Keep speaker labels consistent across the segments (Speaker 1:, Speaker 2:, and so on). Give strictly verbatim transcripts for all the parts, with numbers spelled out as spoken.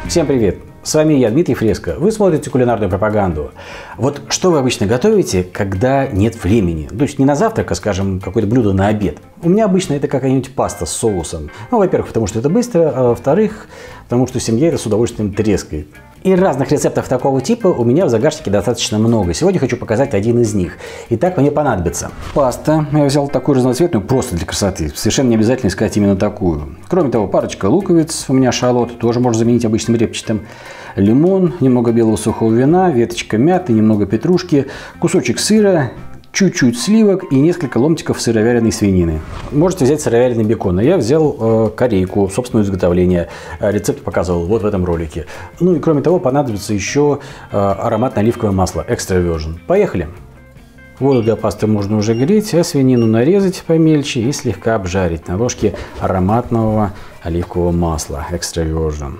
Speaker 1: Всем привет! С вами я, Дмитрий Фреско. Вы смотрите кулинарную пропаганду. Вот что вы обычно готовите, когда нет времени? То есть не на завтрак, а, скажем, какое-то блюдо на обед. У меня обычно это какая-нибудь паста с соусом. Ну, во-первых, потому что это быстро, а во-вторых, потому что семья это с удовольствием трескает. И разных рецептов такого типа у меня в загашнике достаточно много. Сегодня хочу показать один из них. Итак, мне понадобится паста. Я взял такую разноцветную просто для красоты. Совершенно не обязательно искать именно такую. Кроме того, парочка луковиц. У меня шалот. Тоже можно заменить обычным репчатым. Лимон, немного белого сухого вина, веточка мяты, немного петрушки, кусочек сыра, чуть-чуть сливок и несколько ломтиков сыровяленой свинины. Можете взять сыровяленый бекон, а я взял э, корейку собственного изготовления. Рецепт показывал вот в этом ролике. Ну и кроме того понадобится еще э, ароматное оливковое масло Extra Virgin. Поехали! Воду для пасты можно уже греть, а свинину нарезать помельче и слегка обжарить на ложке ароматного оливкового масла Extra Virgin.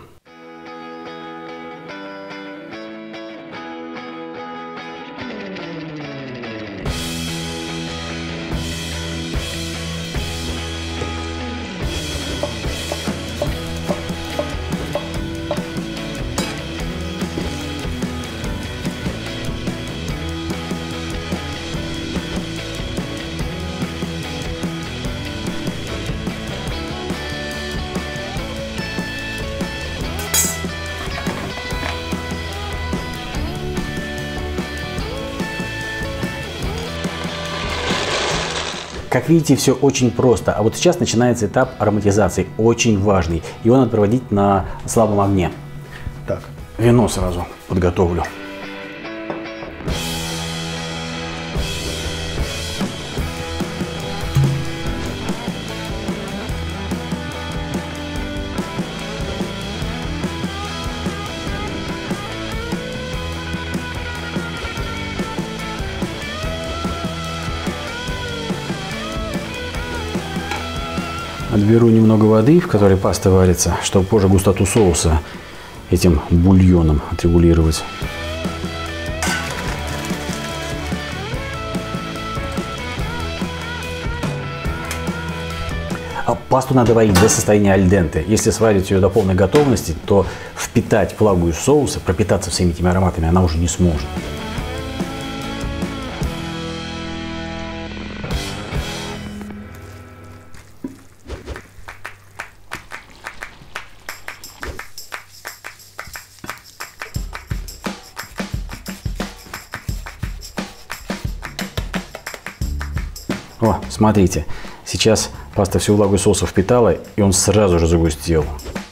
Speaker 1: Как видите, все очень просто. А вот сейчас начинается этап ароматизации, очень важный. Его надо проводить на слабом огне. Так, вино сразу подготовлю. Отберу немного воды, в которой паста варится, чтобы позже густоту соуса этим бульоном отрегулировать. А пасту надо варить до состояния аль денте. Если сварить ее до полной готовности, то впитать влагу из соуса, пропитаться всеми этими ароматами она уже не сможет. О, смотрите, сейчас паста всю влагу соуса впитала, и он сразу же загустел.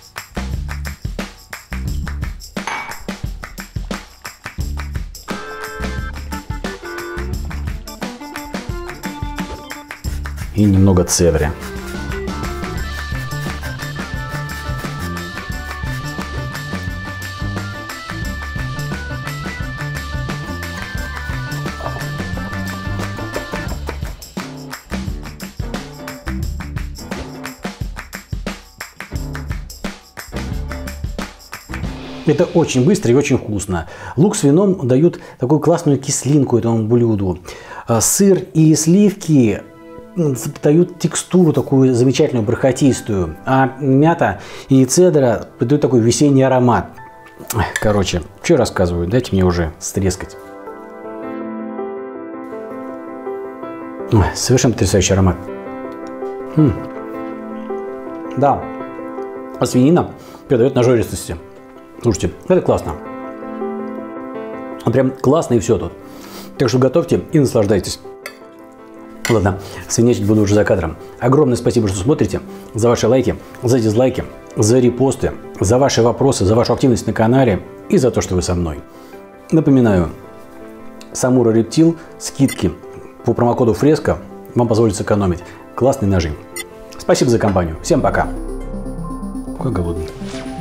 Speaker 1: И немного цедри. Это очень быстро и очень вкусно. Лук с вином дают такую классную кислинку этому блюду. Сыр и сливки дают текстуру такую замечательную, бархатистую. А мята и цедра дают такой весенний аромат. Короче, что рассказываю, дайте мне уже стрескать. Совершенно потрясающий аромат. М-м. Да, а свинина придает нажористости. Слушайте, это классно. Прям классно и все тут. Так что готовьте и наслаждайтесь. Ладно, свинячить буду уже за кадром. Огромное спасибо, что смотрите. За ваши лайки, за дизлайки, за репосты, за ваши вопросы, за вашу активность на канале и за то, что вы со мной. Напоминаю, Самура Рептил, скидки по промокоду Фреско вам позволит сэкономить. Классные ножи. Спасибо за компанию. Всем пока. Какой голодный.